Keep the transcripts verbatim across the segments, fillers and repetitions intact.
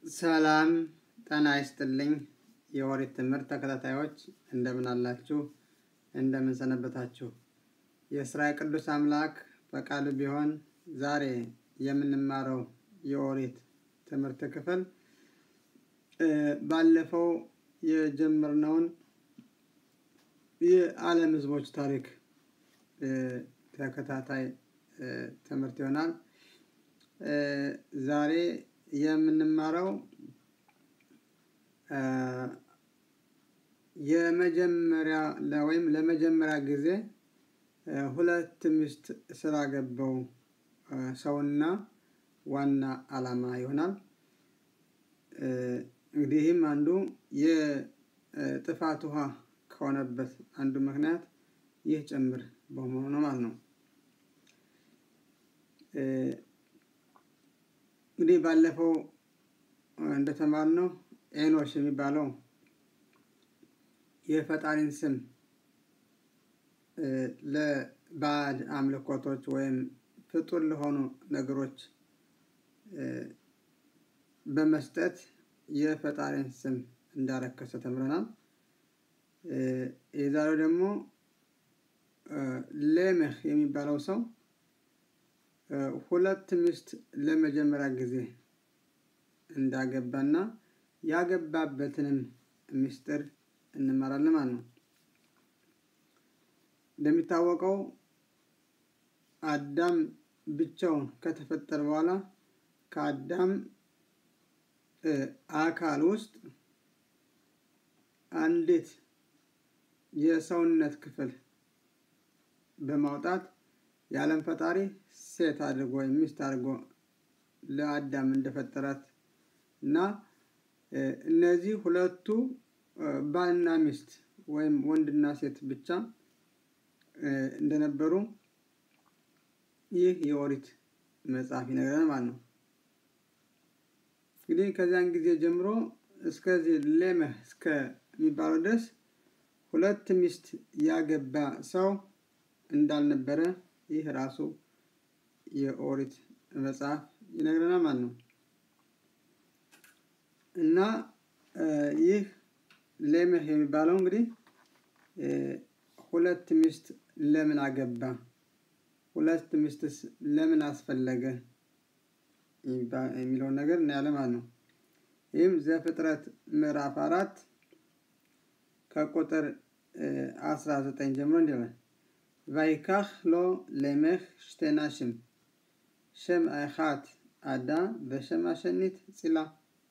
ሰላም ጤና ይስጥልኝ የኦሪት ትምህርት ተከታታዮች እንደምን አላችሁ እንደምን ሰነበታችሁ የእስራኤል ቅዱስ አምላክ ፈቃዱ ቢሆን ዛሬ የምንማረው የኦሪት ትምህርት ክፍል ባለፈው የጀመርነውን የዓለም ህዝቦች ታሪክ ተከታታይ ትምህርት ይሆናል ዛሬ የምንማረው የመጀመሪያ ለወይም ለመጀመሪያ ጊዜ ሁለት ሚስት ስላገባው ሰውና ዋና ዓላማ ይሆናል እንግዲህም አንዱ የጥፋት ውሃ ከሆነበት አንዱ ምክንያት ይህ ጭምር በመሆኑ ማለት ነው እንግዲህ ባለፈው እንደተማርነው ኤኖሽ የሚባለው የፈጣሪን ስም ለባዕድ አምልኮቶች ወይም ፍጡር ለሆኑ ነገሮች በመስጠት የፈጣሪን ስም እንዳረከሰ ተምረናል የዛሬው ደግሞ ሌሜህ የሚባለው ሰው ሁለት ሚስት ለመጀመሪያ ጊዜ እንዳገባና ያገባበትንም ሚስጥር እንማራለን ማለት ነው እንደሚታወቀው አዳም ብቻውን ከተፈጠረ በኋላ ከአዳም አካል ውስጥ አንዲት የሰውነት ክፍል በማውጣት የዓለም ፈጣሪ ሴት አድርጎ ሚስት አድርጎ ለአዳም እንደፈጠራት እና እነዚህ ሁለቱ ባልና ሚስት ወይም ወንድና ሴት ብቻ እንደነበሩ ይህ የኦሪት መጽሐፍ ይነግረናል ማለት ነው እንግዲህ ከዛን ጊዜ ጀምሮ እስከዚህ ሌሜህ እስከሚባለው ድረስ ሁለት ሚስት ያገባ ሰው እንዳልነበረ ይህ ራሱ የኦሪት መጽሐፍ ይነግረናል ማለት ነው እና ይህ ሌሜህ የሚባለው እንግዲህ ሁለት ሚስት ለምን አገባ ሁለት ሚስትስ ለምን አስፈለገ የሚለው ነገር እናያለን ማለት ነው ይህም ዘፍጥረት ምዕራፍ አራት ከቁጥር አስራ ዘጠኝ ጀምሮ እንዲህ ይላል ויקח לו למך שתי נשים שם האחת עדה ושם השנית צילה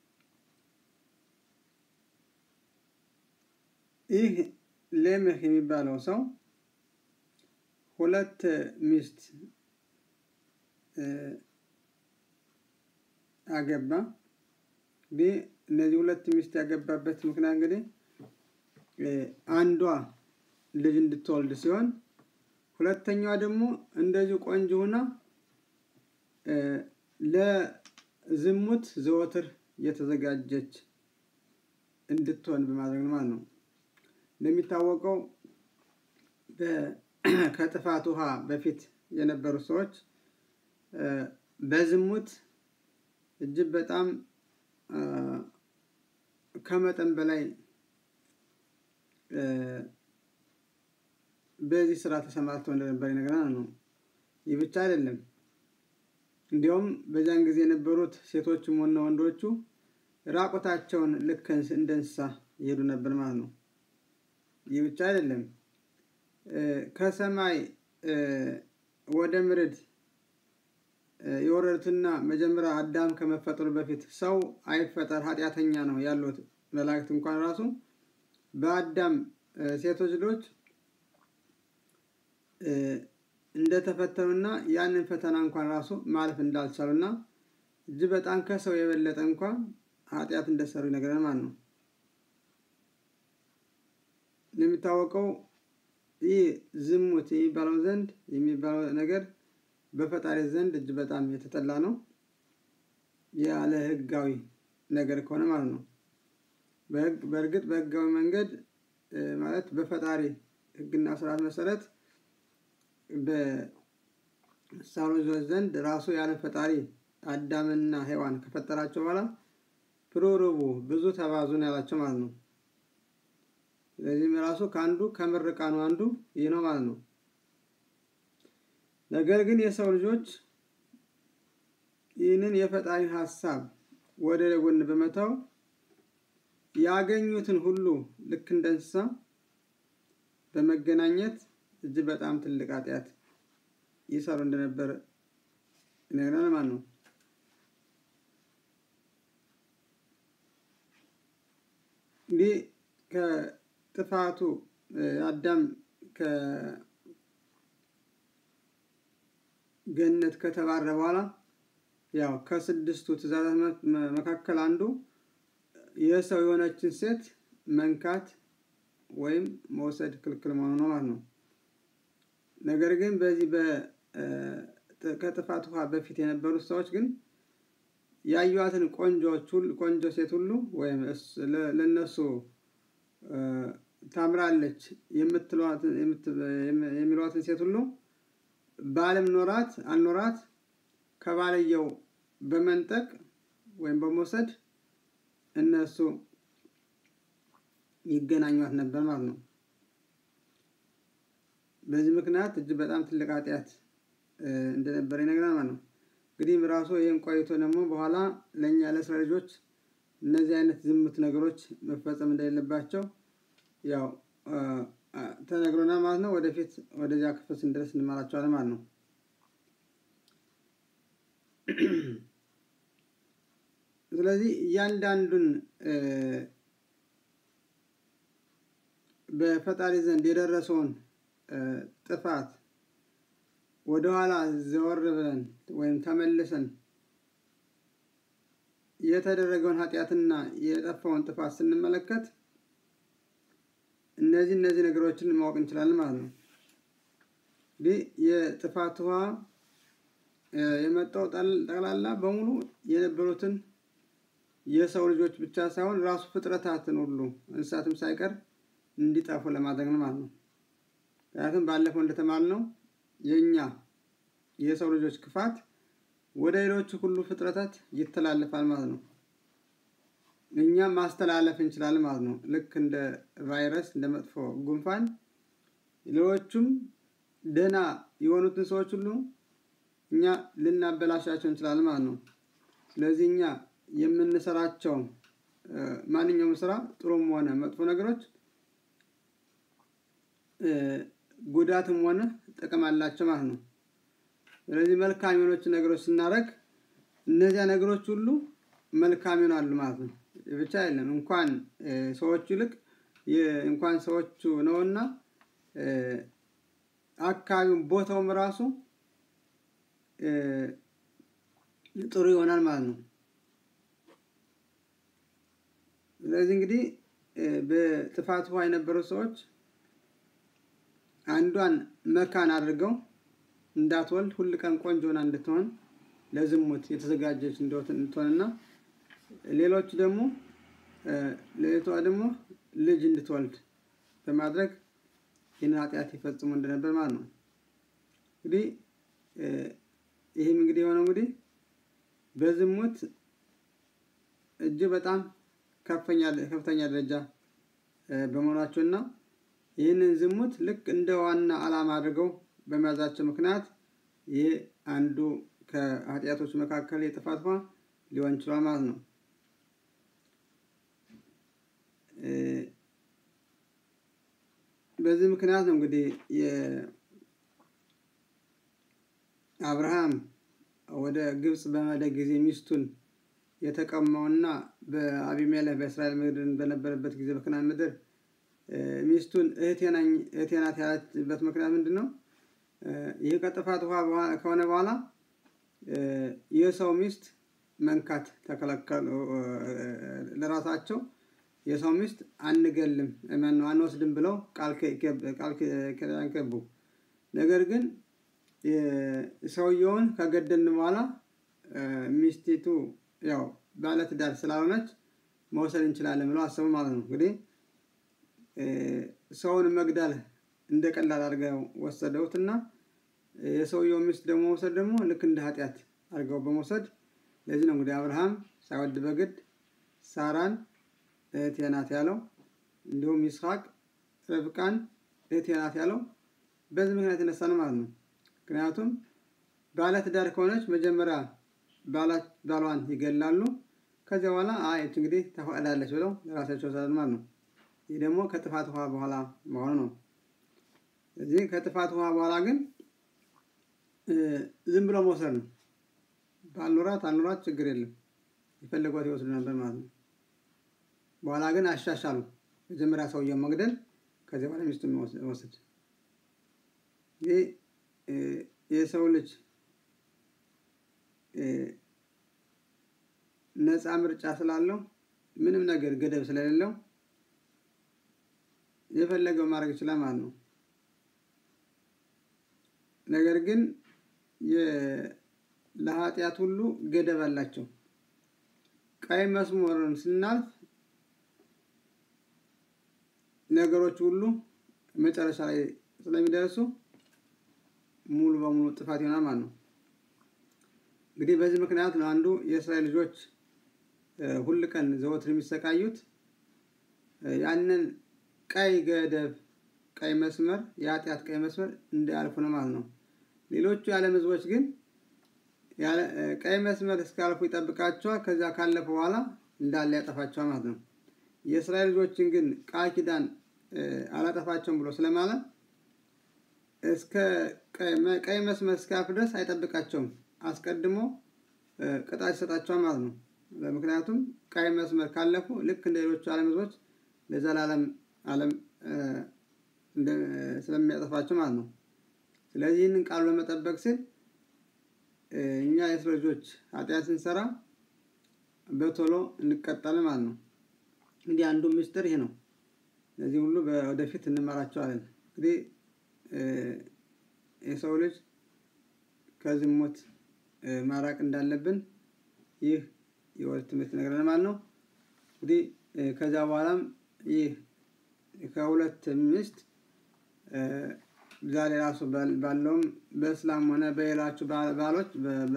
ይህ ሌሜህ የሚባለው ሰው ሁለት ሚስት አገባ እንግዲህ እነዚህ ሁለት ሚስት ያገባበት ምክንያት እንግዲህ አንዷ ልጅ እንድትወልድ ሲሆን ሁለተኛዋ ደግሞ እንደዚህ ቆንጆ ሆና ለዝሙት ዘወትር የተዘጋጀች እንድትሆን በማድረግ ማለት ነው እንደሚታወቀው ከጥፋት ውሃ በፊት የነበሩ ሰዎች በዝሙት እጅግ በጣም ከመጠን በላይ በዚህ ስራ ተሰማርተው እንደነበር ይነግረናል ነው ይህ ብቻ አይደለም እንዲያውም በዛን ጊዜ የነበሩት ሴቶችም ሆነ ወንዶቹ ራቆታቸውን ልክ እንደ እንስሳ ይሄዱ ነበር ማለት ነው ይህ ብቻ አይደለም ከሰማይ ወደ ምድር የወረዱትና መጀመሪያ አዳም ከመፈጠሩ በፊት ሰው አይፈጠር ኃጢያተኛ ነው ያሉት መላእክት እንኳን ራሱ በአዳም ሴቶች ልጆች እንደተፈተኑና ያንን ፈተና እንኳን ራሱ ማለፍ እንዳልቻሉና እጅ በጣም ከሰው የበለጠ እንኳን ኃጢያት እንደሰሩ ይነግረናል ማለት ነው የሚታወቀው ይህ ዝሙት የሚባለው ዘንድ የሚባለው ነገር በፈጣሪ ዘንድ እጅ በጣም የተጠላ ነው ያለ ህጋዊ ነገር ከሆነ ማለት ነው በእርግጥ በህጋዊ መንገድ ማለት በፈጣሪ ህግና ስርዓት መሰረት በሳሎን ዘንድ ራሱ ያለ ፈጣሪ አዳምና ሔዋን ከፈጠራቸው በኋላ ፕሩሩቡ ብዙ ተባዙ ነው ያላቸው ማለት ነው። ስለዚህም ራሱ ከአንዱ ከምርቃኑ አንዱ ይህ ነው ማለት ነው። ነገር ግን የሰው ልጆች ይህንን የፈጣሪ ሐሳብ ወደ ጎን በመተው ያገኙትን ሁሉ ልክ እንደ እንስሳ በመገናኘት እጅግ በጣም ትልቅ ኃጢአት ይሰሩ እንደነበር ይነግረናል ማለት ነው። እንግዲህ ከጥፋቱ አዳም ከገነት ከተባረረ በኋላ ያው ከስድስቱ ትእዛዛት መካከል አንዱ የሰው የሆነችን ሴት መንካት ወይም መውሰድ ክልክል መሆኑ ነው ማለት ነው። ነገር ግን በዚህ በ ከጥፋቱ በፊት የነበሩት ሰዎች ግን ያዩዋትን ቆንጆች ሁሉ ቆንጆ ሴት ሁሉ ወይም ለነሱ ታምራለች የምትሏት የሚሏትን ሴት ሁሉ ባልም ኖራት አልኖራት ከባልየው በመንጠቅ ወይም በመውሰድ እነሱ ይገናኙት ነበር ማለት ነው። በዚህ ምክንያት እጅግ በጣም ትልቅ ኃጢአት እንደነበር ይነግረናል ማለት ነው። እንግዲህ ራሱ ይሄን ቆይቶ ደግሞ በኋላ ለኛ ለሰው ልጆች እነዚህ አይነት ዝሙት ነገሮች መፈጸም እንደሌለባቸው ያው ተነግሮናል ማለት ነው። ወደፊት ወደዚያ ክፍል ስንደርስ እንማራቸዋለን ማለት ነው። ስለዚህ እያንዳንዱን በፈጣሪ ዘንድ የደረሰውን ጥፋት ወደ ኋላ ዘወር ብለን ወይም ተመልሰን የተደረገውን ኃጢአትና የጠፋውን ጥፋት ስንመለከት እነዚህ እነዚህ ነገሮችን ማወቅ እንችላለን ማለት ነው። እንግዲህ የጥፋት ውሃ የመጣው ጠቅላላ በሙሉ የነበሩትን የሰው ልጆች ብቻ ሳይሆን ራሱ ፍጥረታትን ሁሉ እንስሳትም ሳይቀር እንዲጠፉ ለማድረግ ነው ማለት ነው። ምክንያቱም ባለፈው እንደተማርነው የኛ የሰው ልጆች ክፋት ወደ ሌሎች ሁሉ ፍጥረታት ይተላለፋል ማለት ነው። እኛም ማስተላለፍ እንችላለን ማለት ነው። ልክ እንደ ቫይረስ እንደ መጥፎ ጉንፋን ሌሎችም ደህና የሆኑትን ሰዎች ሁሉ እኛ ልናበላሻቸው እንችላለን ማለት ነው። ስለዚህ እኛ የምንሰራቸው ማንኛውም ስራ ጥሩም ሆነ መጥፎ ነገሮች ጉዳትም ሆነ ጥቅም አላቸው ማለት ነው። ስለዚህ መልካም የሆኑት ነገሮች ስናደርግ እነዚያ ነገሮች ሁሉ መልካም ይሆናሉ ማለት ነው። ብቻ አይደለም እንኳን ሰዎች ይልቅ እንኳን ሰዎቹ ነውና አካባቢው ቦታውም ራሱ ጥሩ ይሆናል ማለት ነው። ስለዚህ እንግዲህ በጥፋት ውሃ የነበሩ ሰዎች አንዷን መካን አድርገው እንዳትወልድ ሁሉ ቀን ቆንጆ ሆና እንድትሆን ለዝሙት የተዘጋጀች እንድትሆንና ሌሎች ደግሞ ሌሎቿ ደግሞ ልጅ እንድትወልድ በማድረግ ይህን ኃጢአት ይፈጽሙ እንደነበር ማለት ነው። እንግዲህ ይሄም እንግዲህ የሆነው እንግዲህ በዝሙት እጅግ በጣም ከፍተኛ ከፍተኛ ደረጃ በመሆናቸውና ይህንን ዝሙት ልክ እንደ ዋና ዓላማ አድርገው በመያዛቸው ምክንያት ይሄ አንዱ ከኃጢአቶች መካከል የጥፋት ውሃ ሊሆን ይችላል ማለት ነው። በዚህ ምክንያት ነው እንግዲህ የአብርሃም ወደ ግብጽ በመሄደ ጊዜ ሚስቱን የተቀማውና በአቢሜሌክ በእስራኤል ምድር በነበረበት ጊዜ በከናን ምድር ሚስቱን እህቴ ነኝ እህቴ ናት ያለችበት ምክንያት ምንድነው? ይሄ ከጥፋት ውሃ ከሆነ በኋላ የሰው ሚስት መንካት ተከለከሉ። ለራሳቸው የሰው ሚስት አንገልም ማነው አንወስድም ብለው ቃል ቃል ከገቡ። ነገር ግን ሰውየውን ከገደልን በኋላ ሚስቲቱ ያው ባለ ትዳር ስላልሆነች መውሰድ እንችላለን ብለው አሰቡ ማለት ነው። እንግዲህ ሰውን መግደል እንደቀላል አድርገው ወሰደውትና የሰውየው ሚስት ደግሞ ወሰድ ደግሞ ልክ እንደ ኃጢአት አድርገው በመውሰድ ለዚህ ነው እንግዲህ አብርሃም ሳይወድ በግድ ሳራን እህቴ ናት ያለው እንዲሁም ይስሐቅ ርብቃን እህቴ ናት ያለው በዚህ ምክንያት የተነሳ ነው ማለት ነው። ምክንያቱም ባለ ትዳር ከሆነች መጀመሪያ ባሏን ይገላሉ። ከዚያ በኋላ አይ እቺ እንግዲህ ተፈቅዳለች ብለው ለራሳቸው ሰላም ማለት ነው። ይሄ ደግሞ ከጥፋት ውሃ በኋላ መሆኑ ነው። እዚህ ከጥፋት ውሃ በኋላ ግን ዝም ብሎ መውሰድ ነው። ባልኖራት አልኖራት ችግር የለም የፈለጓት ይወስዱ ነበር ማለት ነው። በኋላ ግን አሻሻሉ። መጀመሪያ ሰውየው መግደል ከዚያ በኋላ ሚስቱን መውሰድ። ይሄ የሰው ልጅ ነፃ ምርጫ ስላለው ምንም ነገር ገደብ ስለሌለው የፈለገው ማድረግ ይችላል ማለት ነው። ነገር ግን ለኃጢአት ሁሉ ገደብ አላቸው። ቀይ መስመርን ስናልፍ ነገሮች ሁሉ መጨረሻ ላይ ስለሚደርሱ ሙሉ በሙሉ ጥፋት ይሆናል ማለት ነው። እንግዲህ በዚህ ምክንያት ነው አንዱ የእስራኤል ልጆች ሁሉ ቀን ዘወትር የሚሰቃዩት ያንን ቀይ ገደብ ቀይ መስመር የኃጢአት ቀይ መስመር እንዳያልፉ ነው ማለት ነው። ሌሎቹ የዓለም ህዝቦች ግን ቀይ መስመር እስካልፉ ይጠብቃቸዋል። ከዛ ካለፈ በኋላ እንዳለ ያጠፋቸዋል ማለት ነው። የእስራኤል ልጆችን ግን ቃል ኪዳን አላጠፋቸውም ብሎ ስለማለት እስከ ቀይ መስመር እስካልፍ ድረስ አይጠብቃቸውም። አስቀድሞ ቅጣት ይሰጣቸዋል ማለት ነው። ምክንያቱም ቀይ መስመር ካለፉ ልክ እንደ ሌሎቹ ዓለም ህዝቦች ለዘላለም ዓለም ስለሚያጠፋቸው ማለት ነው። ስለዚህ ይህንን ቃል ለመጠበቅ ሲል እኛ የእስራኤል ልጆች ኃጢአት ስንሰራ በቶሎ እንቀጣለን ማለት ነው። እንግዲህ አንዱ ምስጢር ይሄ ነው። ስለዚህ ሁሉ ወደፊት እንማራቸዋለን። እንግዲህ የሰው ልጅ ከዝሙት ማራቅ እንዳለብን ይህ የወር ትምህርት ነገረን ማለት ነው። እንግዲህ ከዛ በኋላም ይህ ከሁለት ሚስት ዛሬ ራሱ ባለውም በእስላም ሆነ በሌላችሁ ባህሎች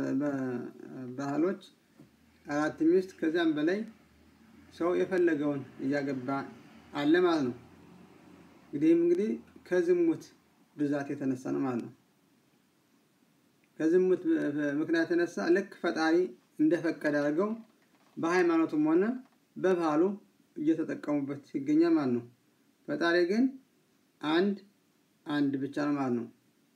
ባህሎች አራት ሚስት ከዛም በላይ ሰው የፈለገውን እያገባ አለ ማለት ነው። እንግዲህ እንግዲህ ከዝሙት ብዛት የተነሳ ነው ማለት ነው። ከዝሙት ምክንያት የተነሳ ልክ ፈጣሪ እንደፈቀደ አድርገው በሃይማኖቱም ሆነ በባህሉ እየተጠቀሙበት ይገኛል ማለት ነው። ፈጣሪ ግን አንድ አንድ ብቻ ነው ማለት ነው።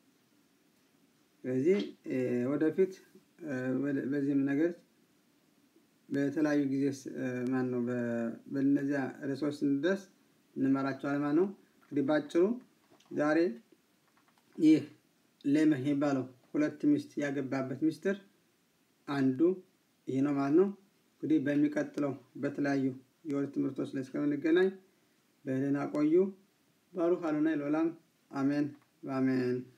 ስለዚህ ወደፊት በዚህም ነገር በተለያዩ ጊዜ ማን ነው በእነዚያ ርዕሶች ስንደርስ እንመራቸዋለን ማለት ነው። እንግዲህ ባጭሩ ዛሬ ይህ ሌሜህ የሚባለው ሁለት ሚስት ያገባበት ሚስጥር አንዱ ይሄ ነው ማለት ነው። እንግዲህ በሚቀጥለው በተለያዩ የወር ትምህርቶች ላይ እስከምንገናኝ በደህና ቆዩ። ባሩክ አዶናይ ለዓለም አሜን በአሜን።